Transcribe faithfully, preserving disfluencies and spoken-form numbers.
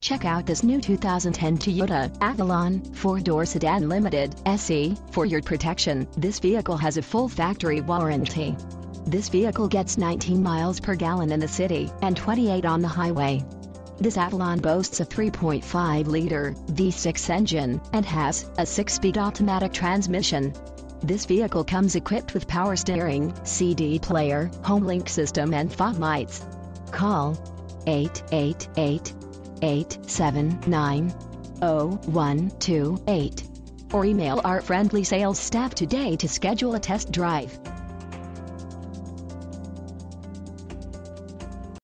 Check out this new two thousand ten Toyota Avalon four-door Sedan Limited S E. For your protection, this vehicle has a full factory warranty. This vehicle gets nineteen miles per gallon in the city and twenty-eight on the highway. This Avalon boasts a three point five liter V six engine and has a six-speed automatic transmission. This vehicle comes equipped with power steering, C D player, home link system and fog lights. Call eight eight eight, eight seven nine, zero one two eight or email our friendly sales staff today to schedule a test drive.